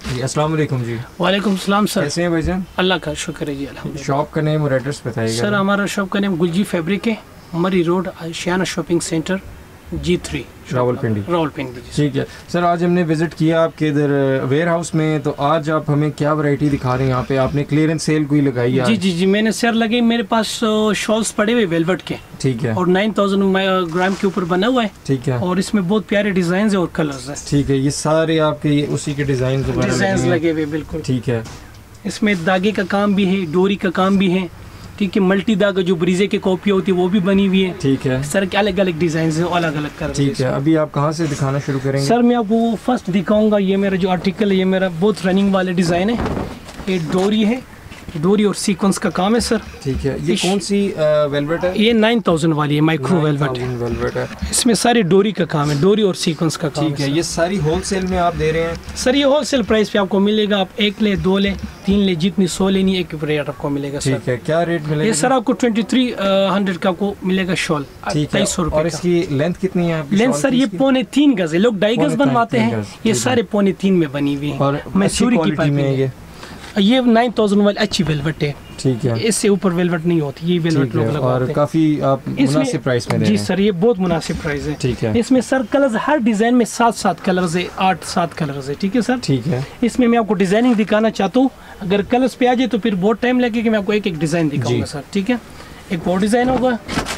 जी अस्सलाम वालेकुम जी। वालेकुम सलाम सर। कैसे हैं भाईजान? अल्लाह का शुक्र है जी अल्हम्दुलिल्लाह। शॉप का नेम और एड्रेस बताइएगा। सर हमारा शॉप का नेम गुलजी फैब्रिक है, मरी रोड, शियाना शॉपिंग सेंटर, G3 रावलपिंडी। ठीक है सर, आज हमने विजिट किया आपके इधर वेयर हाउस में, तो आज आप हमें क्या वैरायटी दिखा रहे हैं? यहाँ पे आपने क्लियरेंस सेल कोई लगाई है? जी मैंने सर लगे, मेरे पास शॉल्स पड़े हुए वेलवेट के। ठीक है। और 9000 ग्राम के ऊपर बना हुआ है। ठीक है। और इसमें बहुत प्यारे डिजाइन है और कलर्स है। ठीक है, ये सारे आपके ये उसी के डिजाइन लगे हुए बिल्कुल। ठीक है। इसमें धागे का काम भी है, डोरी का काम भी है। ठीक है, मल्टी धागा जो ब्रीजे की कॉपी होती है वो भी बनी हुई है। ठीक है सर के अलग अलग डिजाइन है, अलग अलग कर। ठीक है, अभी आप कहाँ से दिखाना शुरू करेंगे? सर मैं आपको फर्स्ट दिखाऊंगा, ये मेरा जो आर्टिकल है, ये मेरा बहुत रनिंग वाले डिजाइन है। ये डोरी है, डोरी और सीक्वेंस का काम है सर। ठीक है, ये कौन सी वेलवेट है? ये 9000 वाली है, माइक्रो वेलवेट है। इसमें सारी डोरी का काम है, डोरी और सीक्वेंस का काम। ठीक है, ये सारी होलसेल में आप दे रहे हैं? सर ये होलसेल प्राइस पे आपको मिलेगा, आप 1 ले, 2 ले, 3 ले, जितनी 100 लेनी एक रेट आपको मिलेगा। ठीक है, क्या रेट मिलेगा? ये सर आपको 2300 का आपको मिलेगा शॉल, 2300 रुपए। और इसकी लेंथ कितनी है? लेंथ सर ये 3.25 गज है, लोग 2.5 गज बनवाते हैं, ये सारे 3.25 में बनी हुई है। और मैसूरी की पाइपिंग है ये 9000 वाली अच्छी वेलवेट है। ठीक है, इससे ऊपर वेलवेट नहीं होती, ये वेलवेट लोग लगाते हैं। और काफी आप मुनासिब प्राइस में दे रहे हैं। जी सर, ये बहुत मुनासिब प्राइस है। ठीक है। इसमें सर कलर्स हर डिजाइन में 7 कलर्स है, 8 कलर्स है। ठीक है सर। ठीक है, इसमें मैं आपको डिजाइनिंग दिखाना चाहता हूँ, अगर कलर्स पे आ जाए तो फिर बहुत टाइम लगेगा कि मैं आपको एक डिजाइन दिखाऊंगा सर। ठीक है, एक और डिजाइन होगा,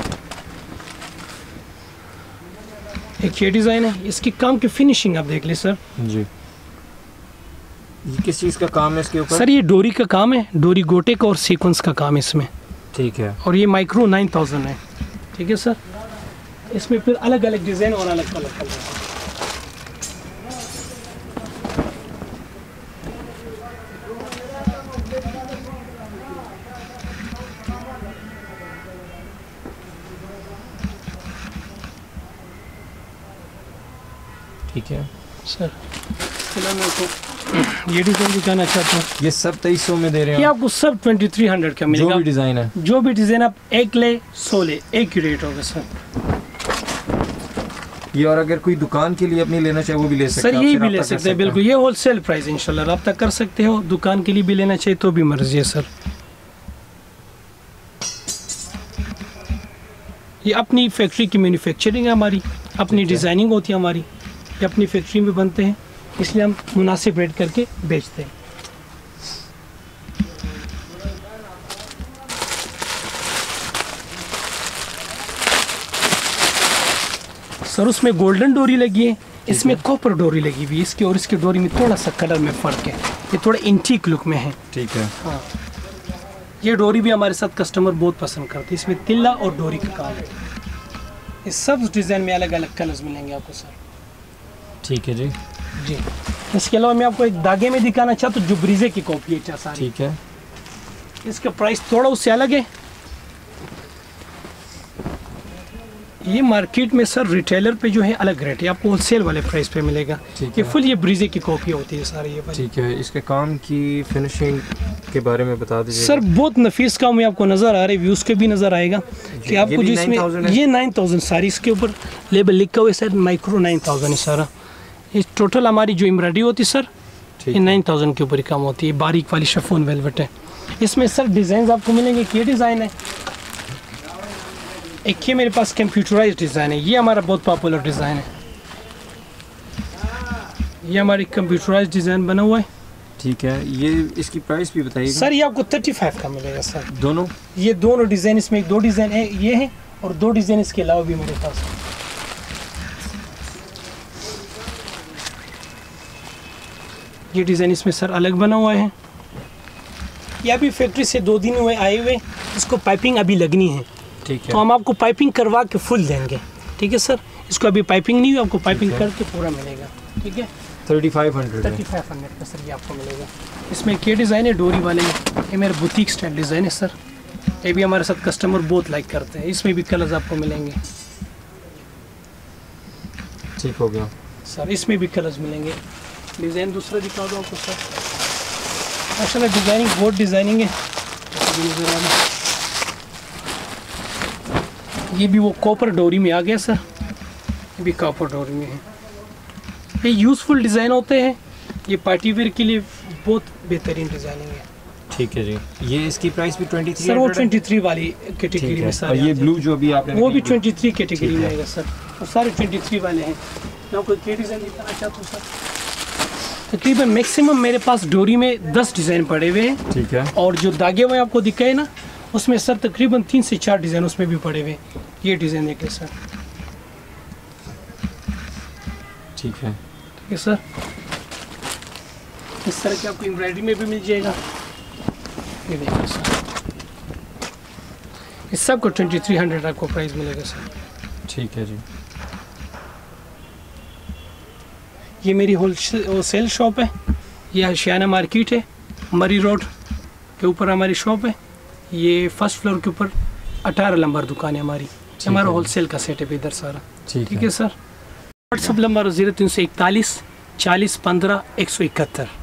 एक ये डिजाइन है। इसकी काम की फिनिशिंग आप देख ले सर जी। ये किस चीज़ का काम है इसके ऊपर? सर ये डोरी का काम है, डोरी गोटे का और सीक्वेंस का काम है इसमें। ठीक है। और ये माइक्रो 9000 है। ठीक है सर, इसमें फिर अलग अलग डिजाइन और अलग अलग कलर है। ठीक है सर, फिलहाल मैं आपको ये डिजाइन दिखाना चाहता हूँ। ये सब 2300 में दे रहे हैं? ये आपको सब 2300 का मिलेगा। जो भी डिजाइन है, जो भी डिजाइन आप 1 ले, 100 ले, एक ही रेट होगा सर ये। और अगर कोई दुकान के लिए अपनी लेना चाहे वो भी ले सकते हैं? सर ये भी ले सकते हैं बिल्कुल, ये होलसेल प्राइस इंशाल्लाह रब्ता कर सकते हो। दुकान के लिए भी लेना चाहिए तो भी मर्जी है सर। ये अपनी फैक्ट्री की मैन्युफैक्चरिंग है हमारी, अपनी डिजाइनिंग होती है हमारी, ये अपनी फैक्ट्री में बनते हैं, इसलिए हम मुनासिब रेट करके बेचते हैं। सर उसमें गोल्डन डोरी लगी है, इसमें कॉपर डोरी लगी हुई है। इसकी और इसकी डोरी में थोड़ा सा कलर में फ़र्क है, ये थोड़ा एंटीक लुक में है। ठीक है। हाँ, ये डोरी भी हमारे साथ कस्टमर बहुत पसंद करते हैं। इसमें तिल्ला और डोरी का काम है। इस सब डिज़ाइन में अलग अलग कलर्स मिलेंगे आपको सर। ठीक है जी। जी, इसके अलावा मैं आपको एक धागे में दिखाना चाहता हूँ जो ब्रीजे की कॉपी है सारी। ठीक है, इसका प्राइस थोड़ा उससे अलग है। ये मार्केट में सर रिटेलर पे जो है अलग रेट है, आपको होलसेल वाले प्राइस पे मिलेगा। ये फुल ये ब्रीजे की कॉपी होती है सारी ये। ठीक है, इसके काम की फिनिशिंग के बारे में बता दीजिए सर। बहुत नफीस काम है, आपको नज़र आ रहा है, व्यूज़ के भी नज़र आएगा कि आपको जो इसमें ये 9000 सारी, इसके ऊपर लेबल लिखा हुआ है सर, माइक्रो 9000 है सारा। ये टोटल हमारी जो एम्ब्रॉयडरी होती है सर, ये 9000 के ऊपर ही काम होती है। बारीक वाली शिफॉन वेलवेट है। इसमें सर डिज़ाइन आपको मिलेंगे, ये डिज़ाइन है, एक ये मेरे पास कंप्यूटराइज्ड डिज़ाइन है, ये हमारा बहुत पॉपुलर डिज़ाइन है। ये हमारी कंप्यूटराइज्ड डिज़ाइन बना हुआ है। ठीक है, ये इसकी प्राइस भी बताइए सर। ये आपको 35 का मिलेगा सर, दोनों। ये दोनों डिज़ाइन, इसमें 2 डिज़ाइन है, ये है और 2 डिज़ाइन इसके अलावा भी मेरे पास है। ये डिज़ाइन इसमें सर अलग बना हुआ है। ये अभी फैक्ट्री से 2 दिन हुए आए हुए, इसको पाइपिंग अभी लगनी है। ठीक है, तो हम आपको पाइपिंग करवा के फुल देंगे। ठीक है सर, इसको अभी पाइपिंग नहीं हुई, आपको पाइपिंग करके पूरा मिलेगा। ठीक है, 3500 का सर ये आपको मिलेगा। इसमें क्या डिज़ाइन है डोरी वाले में, ये मेरा बुटीक स्टाइल डिज़ाइन है सर। ये भी हमारे साथ कस्टमर बहुत लाइक करते हैं। इसमें भी कलर्स आपको मिलेंगे। ठीक हो गया सर, इसमें भी कलर्स मिलेंगे। डिज़ाइन दूसरा दिखा दो आपको सर। माशाल्लाह डिज़ाइनिंग बहुत डिज़ाइनिंग है। ये भी वो कॉपर डोरी में आ गया सर, ये भी कॉपर डोरी में है। ये यूज़फुल डिज़ाइन होते हैं, ये पार्टी वेयर के लिए बहुत बेहतरीन डिजाइनिंग है। ठीक है जी, ये इसकी प्राइस भी 23 सर वो 23 वाली कैटेगरी में सर। और ये ब्लू जो अभी आपने वो भी 23 कैटेगरी में आएगा सर, और सारे 23 वाले हैं। मैं आपको क्या डिज़ाइन दिखाना चाहता हूँ सर। तकरीबन मैक्सिमम मेरे पास डोरी में 10 डिज़ाइन पड़े हुए हैं। ठीक है। और जो धागे हुए आपको दिखाए ना, उसमें सर तकरीबन 3 से 4 डिज़ाइन उसमें भी पड़े हुए हैं। ये डिज़ाइन देखिए सर। ठीक है। ठीक है सर, इस तरह की आपको एम्ब्रॉयडरी में भी मिल जाएगा। ये देखिए सर, इस सब को 2300 आपको प्राइस मिलेगा सर। ठीक है जी। ये मेरी होलसेल शॉप है, ये आशियाना मार्केट है, मरी रोड के ऊपर हमारी शॉप है। ये फर्स्ट फ्लोर के ऊपर 18 नंबर दुकान है हमारी। हमारा होलसेल का सेटअप इधर सारा। ठीक है सर। WhatsApp number 0341 40 15 171।